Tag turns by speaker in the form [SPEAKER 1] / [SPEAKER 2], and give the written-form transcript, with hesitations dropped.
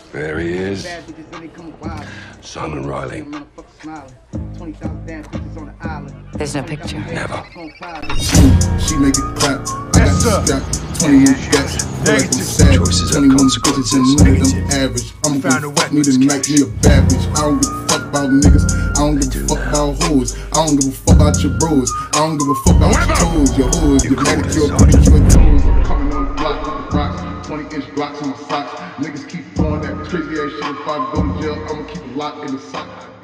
[SPEAKER 1] There he is. Simon Riley.
[SPEAKER 2] There's no picture.
[SPEAKER 1] Never.
[SPEAKER 3] She make it clap. I got the strap. 20 inch gas.
[SPEAKER 1] Choices have
[SPEAKER 3] 21
[SPEAKER 1] consequences.
[SPEAKER 3] bitches and none of them average. I'm gonna fuck me tonight, me a bad bitch. I don't give a fuck about niggas. I don't give a fuck about hoes. I don't give a fuck about your bros. I don't give a fuck about your toes, your hoes, your manicure, pedicure, toes. I'm coming on the block with the rocks. 20-inch blocks in my socks. Niggas keep throwing that crazy ass shit. If I go to jail, I'ma keep a lock in the sock.